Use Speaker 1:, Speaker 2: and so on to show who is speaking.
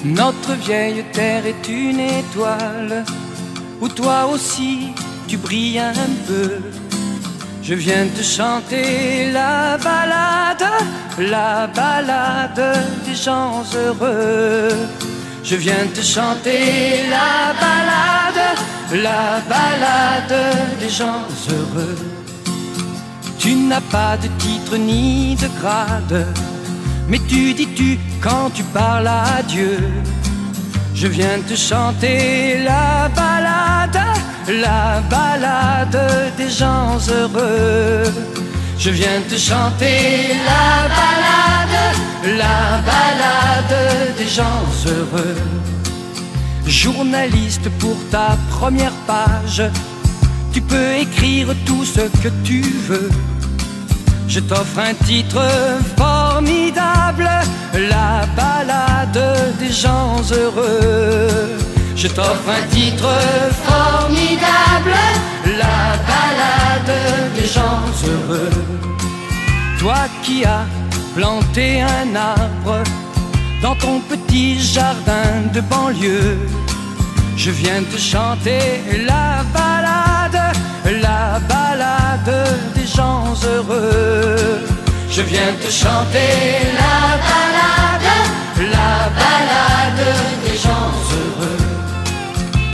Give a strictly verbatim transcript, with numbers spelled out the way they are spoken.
Speaker 1: Notre vieille terre est une étoile où toi aussi tu brilles un peu. Je viens te chanter la balade, la balade des gens heureux. Je viens te chanter la balade, la balade des gens heureux. Tu n'as pas de titre ni de grade, mais tu dis tu quand tu parles à Dieu. Je viens te chanter la balade, la balade des gens heureux. Je viens te chanter la balade, la balade des gens heureux. Journaliste, pour ta première page, tu peux écrire tout ce que tu veux. Je t'offre un titre formidable, la balade des gens heureux. Je t'offre un titre formidable, la balade des gens heureux. Toi qui as planté un arbre dans ton petit jardin de banlieue, je viens te chanter la balade, la balade des gens heureux. Je viens te chanter la balade.